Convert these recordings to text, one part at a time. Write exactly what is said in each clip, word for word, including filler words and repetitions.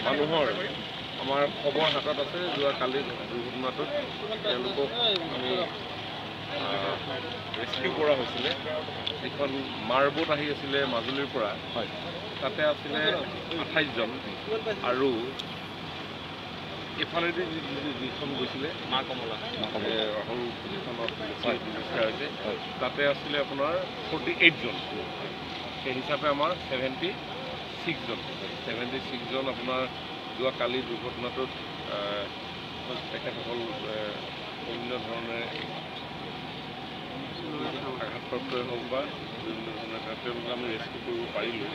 মানুহৰ আমাৰ খবৰ হাতত আছে। যোৱা কালি দুৰ্ঘটনাটোত তেওঁলোকক আমি ৰেস্কিউ কৰা হৈছিলে। যিখন মাৰবোট আহি আছিলে মাজুলীৰ পৰা, তাতে আছিলে আঠাইছজন আৰু এইফালেদি যিখন গৈছিলে মা কমলা ৰাহুল যিখনত হৈছে তাতে আছিলে আপোনাৰ ফৰ্টি এইটজন। সেই হিচাপে আমাৰ ছেভেণ্টি ছিক্সজন ছেভেণ্টি ছিক্সজন আপোনাৰ যোৱা কালি দুৰ্ঘটনাটোত তেখেতসকল বিভিন্ন ধৰণে আঘাতপ্ৰাপ্তই হওক বা বিভিন্ন ধৰণে তেওঁলোকে আমি ৰেস্কিউ কৰিব পাৰিলোঁ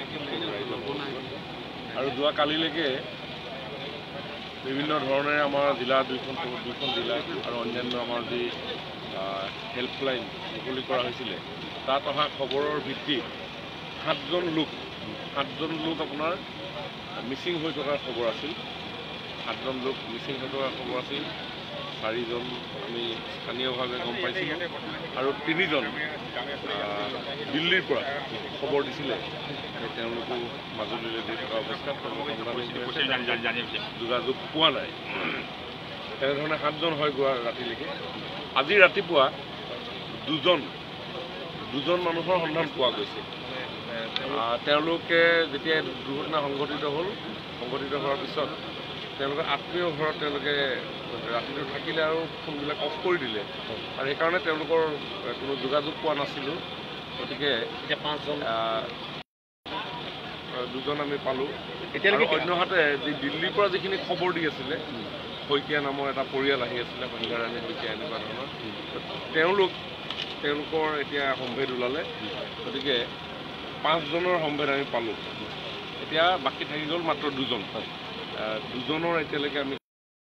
আৰু যোৱা কালিলৈকে বিভিন্ন ধৰণেৰে আমাৰ জিলা দুইখন দুইখন জিলা আৰু অন্যান্য আমাৰ যি হেল্পলাইন মুকলি কৰা হৈছিলে, তাত অহা খবৰৰ ভিত্তিত সাতজন লোক সাতজন লোক আপোনাৰ মিচিং হৈ থকাৰ খবৰ আছিল। সাতজন লোক মিচিং হৈ থকাৰ খবৰ আছিল। চাৰিজন আমি স্থানীয়ভাৱে গম পাইছিলোঁ আৰু তিনিজন দিল্লীৰ পৰা খবৰ দিছিলে যে তেওঁলোকো মাজুলীলৈ দি থকা অৱস্থাত যোগাযোগ পোৱা নাই। তেনেধৰণে সাতজন হয় যোৱা ৰাতিলৈকে। আজি ৰাতিপুৱা দুজন দুজন মানুহৰ সন্ধান পোৱা গৈছে। তেওঁলোকে যেতিয়া দুৰ্ঘটনা সংঘটিত হ'ল সংঘটিত হোৱাৰ পিছত তেওঁলোকে আত্মীয় ঘৰত তেওঁলোকে ৰাতিটো থাকিলে আৰু ফোনবিলাক অফ কৰি দিলে আৰু সেইকাৰণে তেওঁলোকৰ কোনো যোগাযোগ পোৱা নাছিলোঁ। গতিকে এতিয়া পাঁচজন দুজন আমি পালোঁ এতিয়ালৈকে। অন্যহাতে যি দিল্লীৰ পৰা যিখিনি খবৰ দি আছিলে, শইকীয়া নামৰ এটা পৰিয়াল আহি আছিলে, সন্ধ্যাৰাণী শইকীয়া এনেকুৱা ধৰণৰ, তেওঁলোক তেওঁলোকৰ এতিয়া সম্ভেদ ওলালে। গতিকে পাঁচজনৰ সম্ভেদ আমি পালোঁ। এতিয়া বাকী থাকি গ'ল মাত্ৰ দুজন। দুজনৰ এতিয়ালৈকে আমি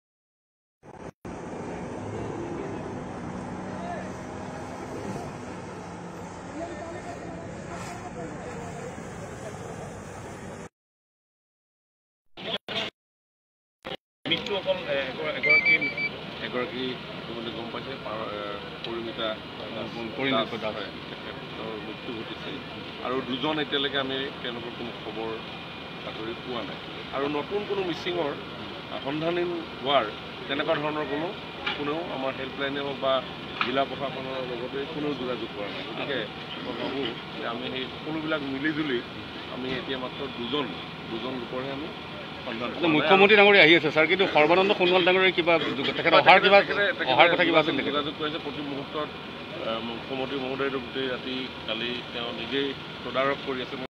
মৃত্যু অকল এগৰাকী এগৰাকী বুলি গম পাইছে, পৰিমিতা তেখেতৰ মৃত্যু ঘটিছে আৰু দুজন এতিয়ালৈকে আমি তেওঁলোকৰ কোনো খবৰ বাতৰি পোৱা নাই আৰু নতুন কোনো মিচিঙৰ সন্ধানী হোৱাৰ তেনেকুৱা ধৰণৰ কোনো কোনেও আমাৰ হেল্পলাইনে হওক বা জিলা প্ৰশাসনৰ লগতে কোনেও যোগাযোগ কৰা নাই। গতিকে মই ভাবোঁ যে আমি সেই সকলোবিলাক মিলি জুলি আমি এতিয়া মাত্ৰ দুজন দুজন লোকৰহে আমি মুখ্যমন্ত্ৰী ডাঙৰীয়া আহি আছে ছাৰ, কিন্তু সৰ্বানন্দ সোণোৱাল ডাঙৰীয়া কিবা তেখেত অহাৰ কিবা অহাৰ কথা কিবা আছিল নেকি? যোগাযোগ কৰিছে প্ৰতি মুহূৰ্তত। মুখ্যমন্ত্ৰী মহোদয়টো গোটেই ৰাতি কালি তেওঁ নিজেই তদাৰক কৰি আছে।